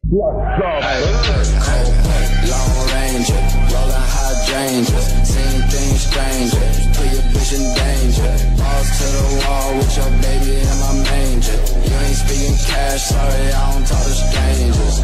What's up? Long Ranger, rolling hydrangeas, seeing things stranger. Put your bitch in danger. Balls to the wall with your baby in my manger. You ain't speaking cash, sorry, I don't talk to strangers.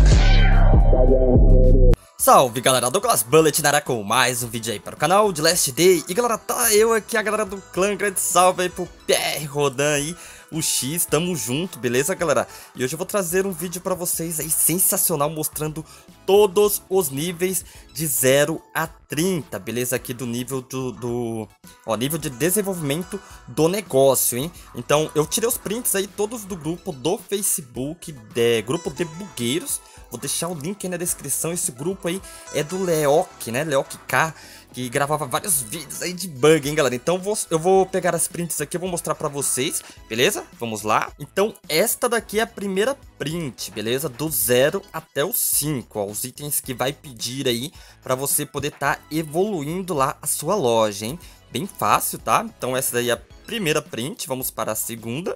Salve galera, Douglas Bullet na área com mais um vídeo aí para o canal de Last Day. E galera, tá eu aqui, a galera do clã, grande salve aí pro PR Rodan aí, o X, tamo junto, beleza galera? E hoje eu vou trazer um vídeo para vocês aí sensacional, mostrando todos os níveis de 0 a 30, beleza? Aqui do nível nível de desenvolvimento do negócio, hein? Então eu tirei os prints aí todos do grupo do Facebook, grupo de bugueiros. Vou deixar o link aí na descrição. Esse grupo aí é do Leok, né? Leok K, que gravava vários vídeos aí de bug, hein, galera? Então eu vou pegar as prints aqui, eu vou mostrar pra vocês, beleza? Vamos lá. Então esta daqui é a primeira print, beleza? Do 0 até o 5, ó. Os itens que vai pedir aí pra você poder estar evoluindo lá a sua loja, hein? Bem fácil, tá? Então essa daí é a primeira print. Vamos para a segunda.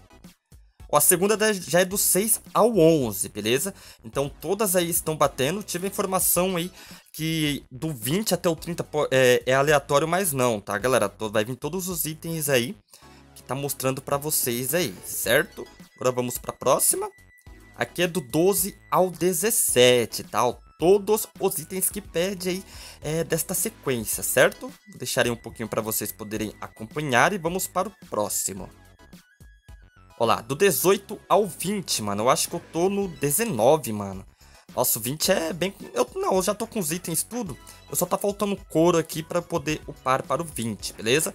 A segunda já é do 6 ao 11, beleza? Então todas aí estão batendo. Tive a informação aí que do 20 até o 30 é aleatório, mas não, tá, galera? Vai vir todos os itens aí que tá mostrando pra vocês aí, certo? Agora vamos pra próxima. Aqui é do 12 ao 17, tá? Todos os itens que pede aí desta sequência, certo? Vou deixar aí um pouquinho pra vocês poderem acompanhar e vamos para o próximo. Olha lá, do 18 ao 20, mano. Eu acho que eu tô no 19, mano. Nossa, o 20 é bem... eu já tô com os itens tudo. Eu só tá faltando couro aqui pra poder upar para o 20, beleza?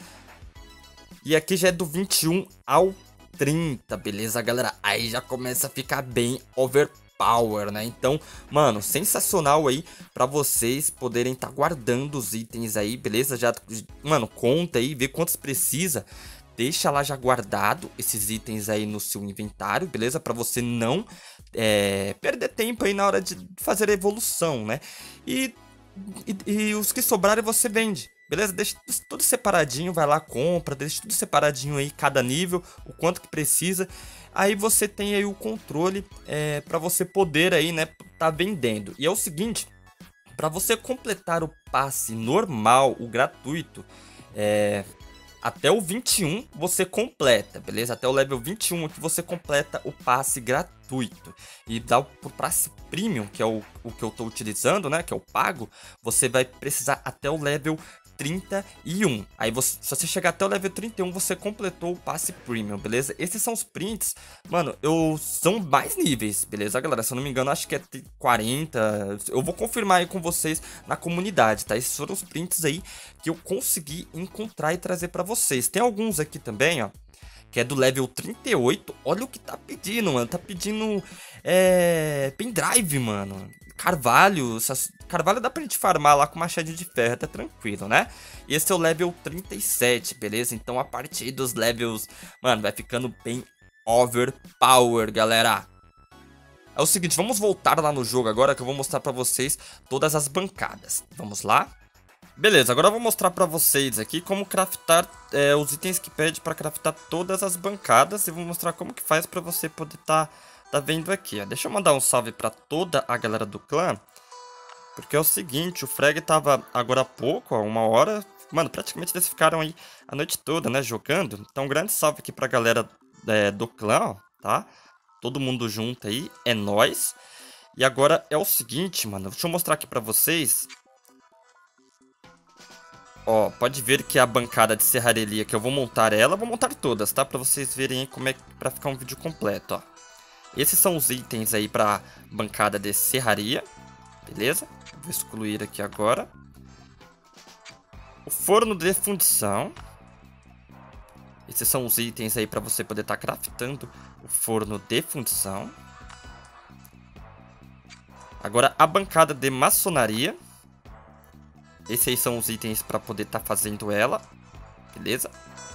E aqui já é do 21 ao 30, beleza, galera? Aí já começa a ficar bem overpower, né? Então, mano, sensacional aí pra vocês poderem estar guardando os itens aí, beleza? Já, mano, conta aí, vê quantos precisa. Deixa lá já guardado esses itens aí no seu inventário, beleza? Pra você não perder tempo aí na hora de fazer a evolução, né? E os que sobrarem você vende, beleza? Deixa tudo separadinho, vai lá, compra, deixa tudo separadinho aí, cada nível, o quanto que precisa. Aí você tem aí o controle pra você poder aí, né, tá vendendo. E é o seguinte, pra você completar o passe normal, o gratuito, até o 21 você completa, beleza? Até o level 21 que você completa o passe gratuito. E dá pro passe premium, que é o que eu tô utilizando, né? Que é o pago. Você vai precisar até o level 31. Aí se você chegar até o level 31, você completou o passe premium, beleza? Esses são os prints, mano, são mais níveis, beleza, galera? Se eu não me engano, acho que é 40. Eu vou confirmar aí com vocês na comunidade, tá? Esses foram os prints aí que eu consegui encontrar e trazer pra vocês. Tem alguns aqui também, ó, que é do level 38. Olha o que tá pedindo, mano. Tá pedindo pendrive, mano. Carvalho. Carvalho dá pra gente farmar lá com machadinho de ferro, tá tranquilo, né? E esse é o level 37, beleza? Então a partir dos levels, mano, vai ficando bem overpower, galera. É o seguinte, vamos voltar lá no jogo agora que eu vou mostrar pra vocês todas as bancadas. Vamos lá? Beleza, agora eu vou mostrar pra vocês aqui como craftar os itens que pede pra craftar todas as bancadas. E vou mostrar como que faz pra você poder tá vendo aqui, ó. Deixa eu mandar um salve pra toda a galera do clã. Porque é o seguinte, o Frag tava agora há pouco, ó, 1 hora. Mano, praticamente eles ficaram aí a noite toda, né, jogando. Então, um grande salve aqui pra galera do clã, ó, tá? Todo mundo junto aí, é nóis. E agora é o seguinte, mano, deixa eu mostrar aqui pra vocês. Ó, pode ver que a bancada de serraria que eu vou montar vou montar todas, tá? Pra vocês verem aí como é pra ficar um vídeo completo, ó. Esses são os itens aí pra bancada de serraria, beleza? Vou excluir aqui agora. O forno de fundição. Esses são os itens aí pra você poder estar craftando o forno de fundição. Agora a bancada de maçonaria. Esses aí são os itens para poder estar fazendo ela, beleza?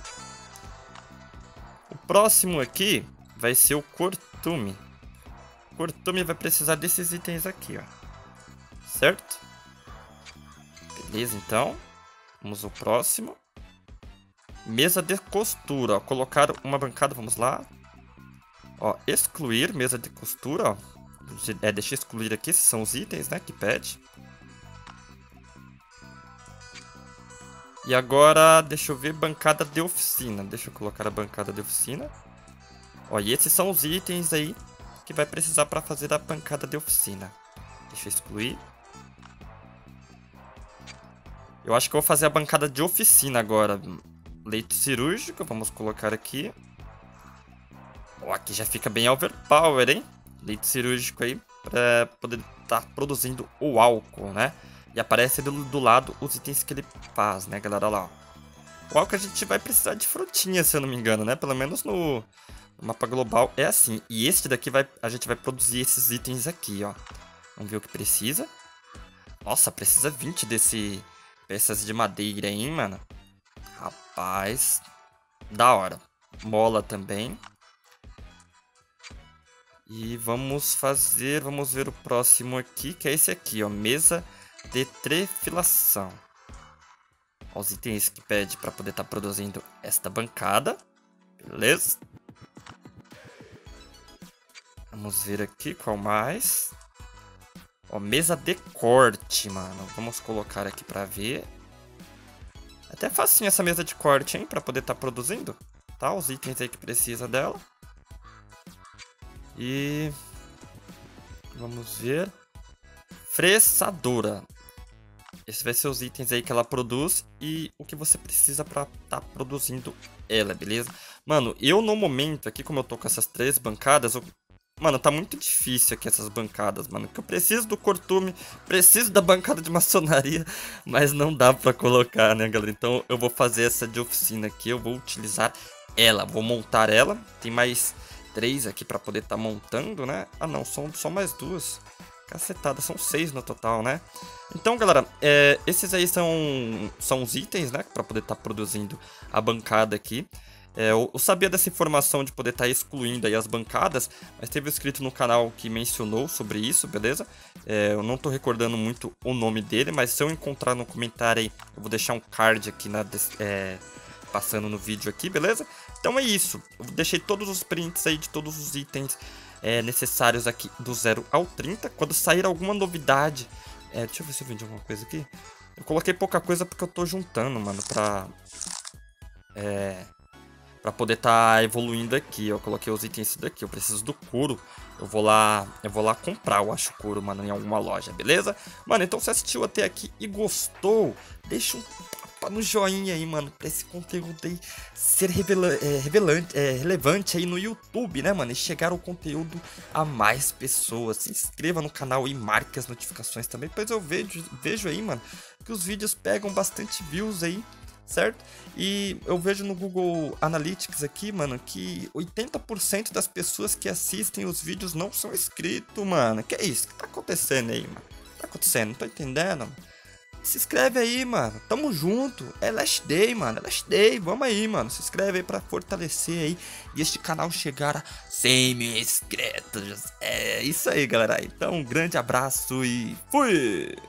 O próximo aqui vai ser o cortume. O cortume vai precisar desses itens aqui, ó. Certo? Beleza, então. Vamos ao próximo. Mesa de costura, ó. Colocar uma bancada, vamos lá. Ó, excluir mesa de costura, ó. deixa eu excluir aqui, esses são os itens, né, que pede. E agora, deixa eu ver, bancada de oficina. Deixa eu colocar a bancada de oficina. Ó, e esses são os itens aí que vai precisar para fazer a bancada de oficina. Deixa eu excluir. Eu acho que eu vou fazer a bancada de oficina agora. Leito cirúrgico, vamos colocar aqui. Ó, aqui já fica bem overpower, hein? Leito cirúrgico aí, para poder estar produzindo o álcool, né? E aparece do lado os itens que ele faz, né, galera? Olha lá, ó. O álcool a gente vai precisar de frutinha, se eu não me engano, né? Pelo menos no mapa global é assim. E este daqui a gente vai produzir esses itens aqui, ó. Vamos ver o que precisa. Nossa, precisa 20 desse peças de madeira, hein, mano? Rapaz, da hora. Mola também. E vamos ver o próximo aqui, que é esse aqui, ó. Mesa de trefilação. Ó, os itens que pede para poder estar produzindo esta bancada. Beleza? Vamos ver aqui qual mais. Ó, mesa de corte, mano. Vamos colocar aqui para ver. Até facinho essa mesa de corte, hein? Para poder estar produzindo. Tá? Os itens aí que precisa dela. E... vamos ver. Fressadora. Esse vai ser os itens aí que ela produz e o que você precisa pra tá produzindo ela, beleza? Mano, eu no momento aqui, como eu tô com essas 3 bancadas, mano, tá muito difícil aqui essas bancadas, mano. Porque eu preciso do cortume, preciso da bancada de maçonaria, mas não dá pra colocar, né, galera? Então eu vou fazer essa de oficina aqui, eu vou utilizar ela, vou montar ela. Tem mais 3 aqui pra poder tá montando, né? Ah, não, são só mais 2. Cacetada, são 6 no total, né? Então, galera, esses aí são os itens, né? Pra poder estar produzindo a bancada aqui. Eu sabia dessa informação de poder estar excluindo aí as bancadas, mas teve um inscrito no canal que mencionou sobre isso, beleza? Eu não tô recordando muito o nome dele, mas se eu encontrar no comentário aí, eu vou deixar um card aqui passando no vídeo aqui, beleza? Então é isso. Eu deixei todos os prints aí de todos os itens necessários aqui do 0 ao 30. Quando sair alguma novidade... deixa eu ver se eu vendi alguma coisa aqui. Eu coloquei pouca coisa porque eu tô juntando, mano, pra poder tá evoluindo aqui. Eu coloquei os itens daqui. Eu preciso do couro. Eu vou lá comprar, eu acho, couro, mano, em alguma loja, beleza? Mano, então se assistiu até aqui e gostou, deixa um tapa no joinha aí, mano, pra esse conteúdo aí ser relevante aí no YouTube, né, mano? E chegar o conteúdo a mais pessoas. Se inscreva no canal e marque as notificações também, pois eu vejo aí, mano, que os vídeos pegam bastante views aí, certo? E eu vejo no Google Analytics aqui, mano, que 80% das pessoas que assistem os vídeos não são inscritos, mano. Que é isso? O que tá acontecendo aí, mano? Tá acontecendo? Não tô entendendo. Se inscreve aí, mano. Tamo junto. É Last Day, mano. É Last Day. Vamos aí, mano. Se inscreve aí pra fortalecer aí e este canal chegar a 100 mil inscritos. É isso aí, galera. Então, um grande abraço e fui!